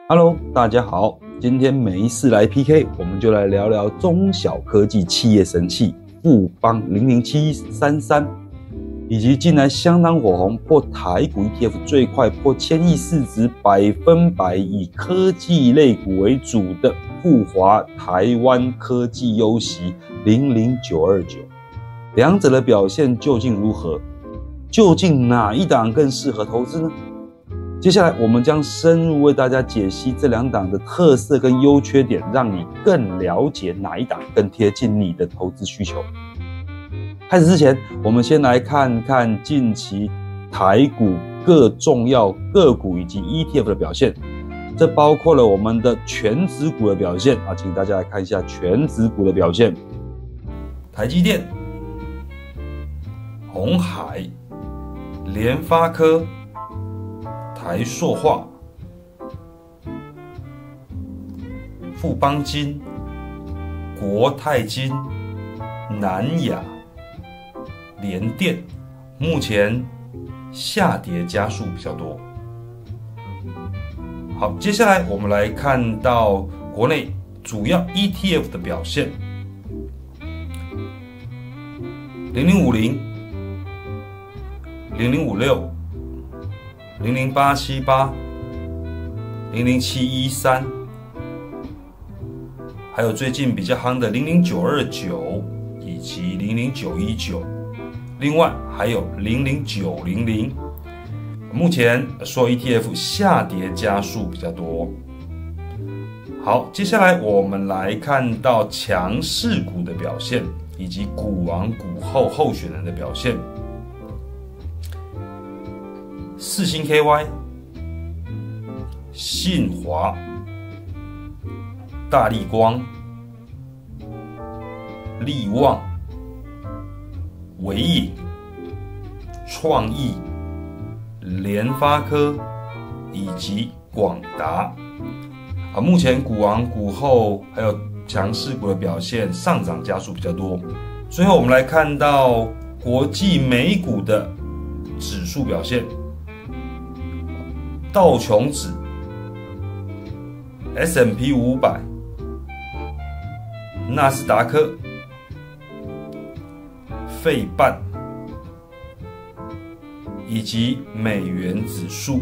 Hello，大家好，今天没事来 PK， 我们就来聊聊中小科技企业神器富邦00733，以及近来相当火红破台股 ETF 最快破1000亿市值100%以科技类股为主的富华台湾科技优息00929，两者的表现究竟如何？究竟哪一档更适合投资呢？接下来我们将深入为大家解析这两档的特色跟优缺点，让你更了解哪一档更贴近你的投资需求。开始之前，我们先来看看近期台股各重要个股以及 ETF 的表现，这包括了我们的全指股的表现啊，请大家来看一下全指股的表现。台积电、鸿海、联发科、台塑化、富邦金、国泰金、南亚、联电，目前下跌家数比较多。好，接下来我们来看到国内主要 ETF 的表现：0050、0056。00878、00713，还有最近比较夯的00929以及00919，另外还有00900。目前所有 ETF 下跌家数比较多。好，接下来我们来看到强势股的表现，以及股王股后候选人的表现。世芯 KY、信华、大立光、力旺、伟影、创意、联发科以及广达。目前股王股后还有强势股的表现上涨家数比较多。最后我们来看到国际美股的指数表现。道琼指、S&P 500、纳斯达克、费半以及美元指数，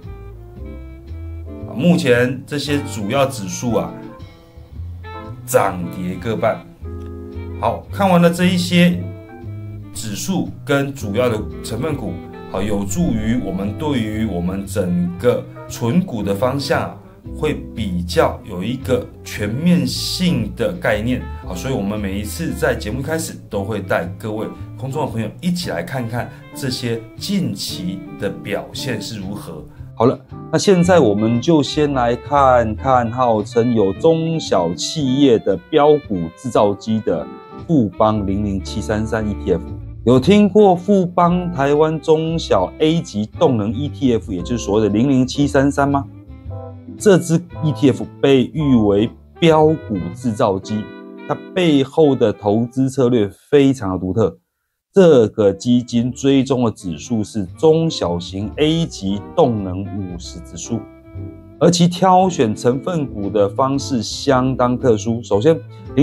目前这些主要指数涨跌各半。好，看完了这一些指数跟主要的成分股。有助于我们对于我们整个存股的方向会比较有一个全面性的概念。所以我们每一次在节目开始都会带各位空中的朋友一起来看看这些近期的表现是如何。好了，那现在我们就先来看看号称有中小企业的标股制造机的富邦00733 ETF。有听过富邦台湾中小 A 级动能 ETF， 也就是所谓的00733吗？这支 ETF 被誉为标股制造机，它背后的投资策略非常的独特。这个基金追踪的指数是中小型 A 级动能50指数，而其挑选成分股的方式相当特殊。首先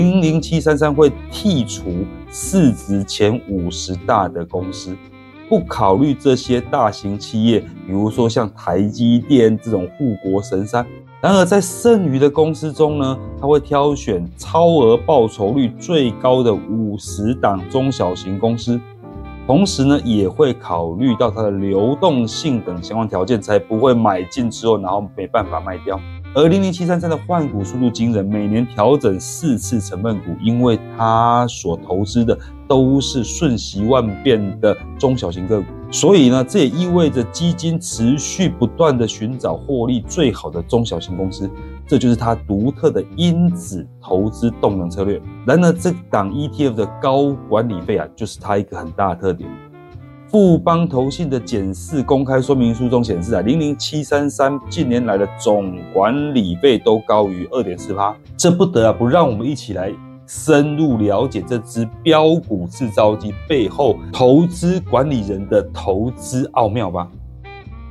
00733会剔除市值前50大的公司，不考虑这些大型企业，比如说像台积电这种护国神山。然而在剩余的公司中呢，它会挑选超额报酬率最高的50档中小型公司，同时呢也会考虑到它的流动性等相关条件，才不会买进之后然后没办法卖掉。而00733的换股速度惊人，每年调整4次成分股，因为它所投资的都是瞬息万变的中小型个股，所以呢，这也意味着基金持续不断的寻找获利最好的中小型公司，这就是它独特的因子投资动能策略。然而，这档 ETF 的高管理费就是它一个很大的特点。富邦投信的检视公开说明书中显示00733近年来的总管理费都高于 2.4%， 这不得不让我们一起来深入了解这支标股制造机背后投资管理人的投资奥妙吧。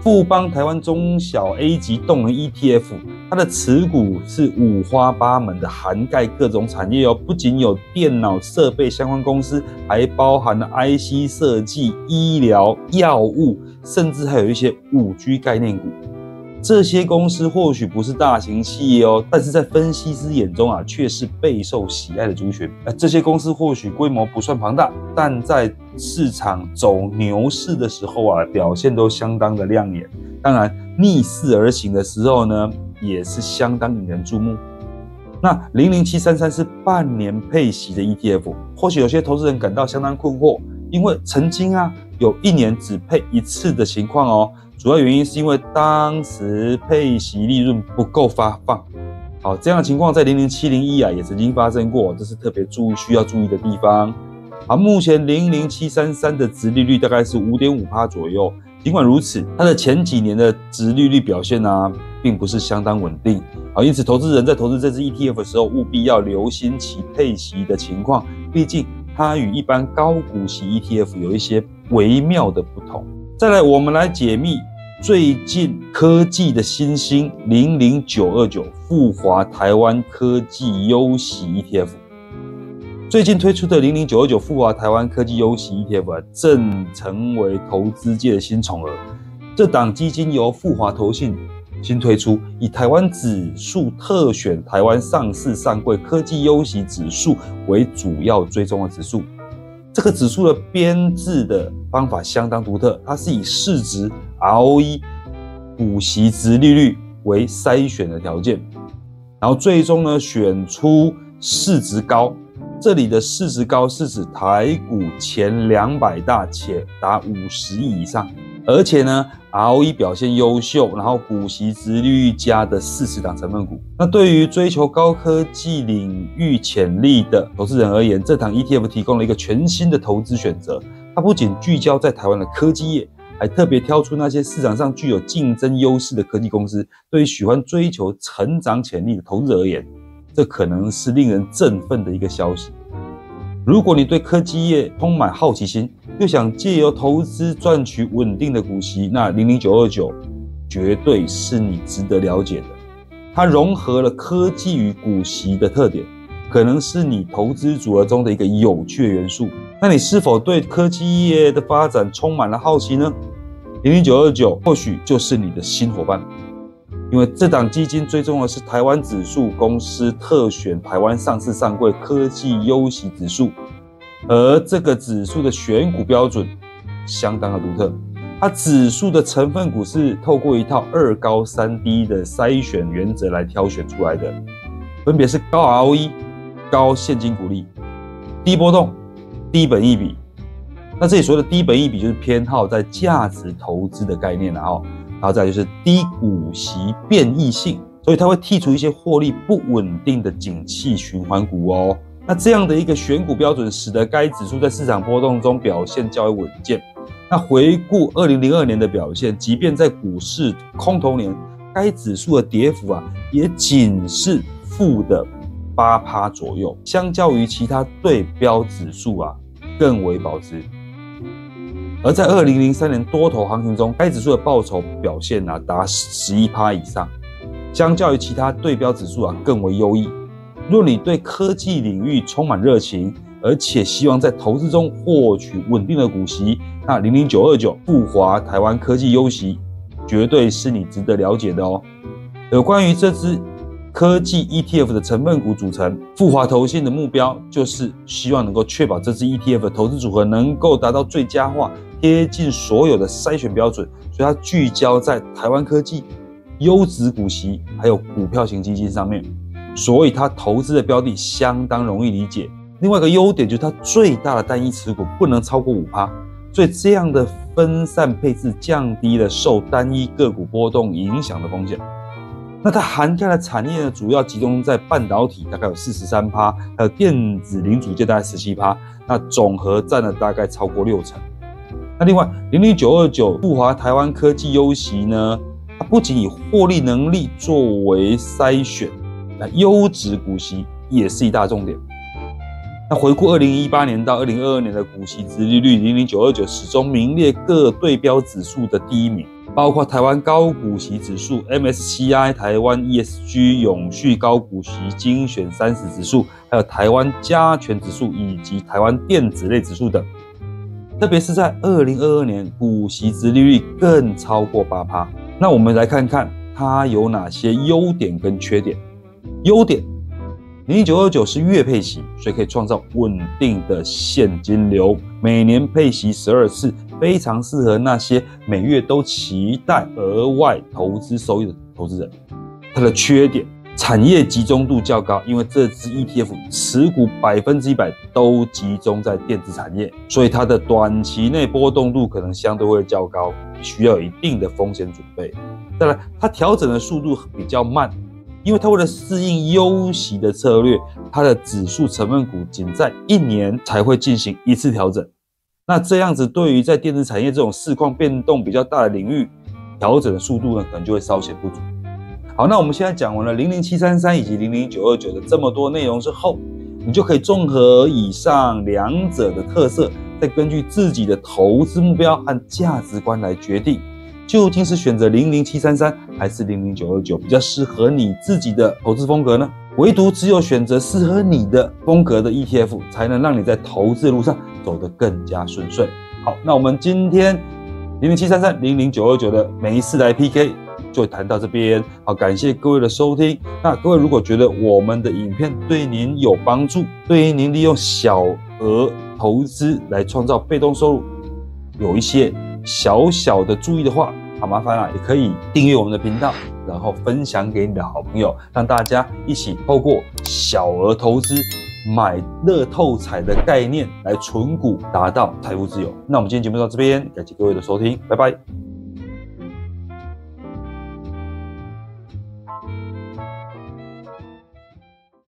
富邦台湾中小 A 级动能 ETF， 它的持股是五花八门的，涵盖各种产业哦，不仅有电脑设备相关公司，还包含了 IC 设计、医疗、药物，甚至还有一些5G 概念股。这些公司或许不是大型企业哦，但是在分析师眼中啊，却是备受喜爱的族群。这些公司或许规模不算庞大，但在市场走牛市的时候啊，表现都相当的亮眼。当然，逆势而行的时候呢，也是相当引人注目。那00733是半年配息的 ETF， 或许有些投资人感到相当困惑，因为曾经啊有1年只配1次的情况哦。主要原因是因为当时配息利润不够发放。好，这样的情况在00701啊也曾经发生过，这是特别需要注意的地方。好，目前00733的殖利率大概是 5.5% 左右。尽管如此，它的前几年的殖利率表现啊，并不是相当稳定。好，因此投资人在投资这支 ETF 的时候，务必要留心其配息的情况，毕竟它与一般高股息 ETF 有一些微妙的不同。再来，我们来解密最近科技的新兴00929富华台湾科技优息 ETF。最近推出的00929富华台湾科技优息 ETF 啊，正成为投资界的新宠儿。这档基金由富华投信新推出，以台湾指数特选台湾上市上柜科技优息指数为主要追踪的指数。这个指数的编制的方法相当独特，它是以市值、ROE、股息殖利率为筛选的条件，然后最终呢选出市值高。这里的市值高是指台股前200大且达50亿以上，而且呢 ROE 表现优秀，然后股息殖利率佳的40档成分股。那对于追求高科技领域潜力的投资人而言，这档 ETF 提供了一个全新的投资选择。它不仅聚焦在台湾的科技业，还特别挑出那些市场上具有竞争优势的科技公司。对于喜欢追求成长潜力的投资者而言，这可能是令人振奋的一个消息。如果你对科技业充满好奇心，又想借由投资赚取稳定的股息，那00929绝对是你值得了解的。它融合了科技与股息的特点，可能是你投资组合中的一个有趣的元素。那你是否对科技业的发展充满了好奇呢？00929或许就是你的新伙伴。因为这档基金追踪的是台湾指数公司特选台湾上市上柜科技优息指数，而这个指数的选股标准相当的独特。它指数的成分股是透过一套2高3低的筛选原则来挑选出来的，分别是高 ROE、高现金股利、低波动、低本益比。那这里所谓的低本益比就是偏好在价值投资的概念，然后再来就是低股息变异性，所以它会剔除一些获利不稳定的景气循环股哦。那这样的一个选股标准，使得该指数在市场波动中表现较为稳健。那回顾2002年的表现，即便在股市空头年，该指数的跌幅啊，也仅是负的8% 左右，相较于其他对标指数啊，更为保值。而在2003年多头行情中，该指数的报酬表现啊达11% 以上，相较于其他对标指数啊更为优异。若你对科技领域充满热情，而且希望在投资中获取稳定的股息，那00929富华台湾科技优息绝对是你值得了解的哦。有关于这支科技 ETF 的成分股组成，富华投信的目标就是希望能够确保这支 ETF 的投资组合能够达到最佳化，贴近所有的筛选标准，所以它聚焦在台湾科技、优质股息还有股票型基金上面，所以它投资的标的相当容易理解。另外一个优点就是它最大的单一持股不能超过 5%， 所以这样的分散配置降低了受单一个股波动影响的风险。那它涵盖的产业呢，主要集中在半导体，大概有 43%， 还有电子零组件大概 17%， 那总和占了大概超过60%。那另外00929富华台湾科技优息呢，它不仅以获利能力作为筛选，那优质股息也是一大重点。那回顾2018年到2022年的股息殖利率，00929始终名列各对标指数的第一名。 包括台湾高股息指数 MSCI 台湾 ESG 永续高股息精选30指数，还有台湾加权指数以及台湾电子类指数等。特别是在2022年，股息殖利率更超过 8%。那我们来看看它有哪些优点跟缺点。优点，00929是月配息，所以可以创造稳定的现金流，每年配息12次，非常适合那些每月都期待额外投资收益的投资人。它的缺点，产业集中度较高，因为这支 ETF 持股100%都集中在电子产业，所以它的短期内波动度可能相对会较高，需要有一定的风险准备。再来，它调整的速度比较慢，因为它为了适应优息的策略，它的指数成分股仅在1年才会进行一次调整。那这样子对于在电子产业这种市况变动比较大的领域，调整的速度呢可能就会稍显不足。好，那我们现在讲完了00733以及00929的这么多内容之后，你就可以综合以上两者的特色，再根据自己的投资目标和价值观来决定，究竟是选择00733还是00929比较适合你自己的投资风格呢？唯独只有选择适合你的风格的 ETF， 才能让你在投资的路上走得更加顺遂。好，那我们今天00733、00929的每一次来 PK 就谈到这边。好，感谢各位的收听。那各位如果觉得我们的影片对您有帮助，对于您利用小额投资来创造被动收入有一些小小的注意的话，好麻烦也可以订阅我们的频道，然后分享给你的好朋友，让大家一起透过小额投资买乐透彩的概念来存股，达到财富自由。那我们今天节目到这边，感谢各位的收听，拜拜。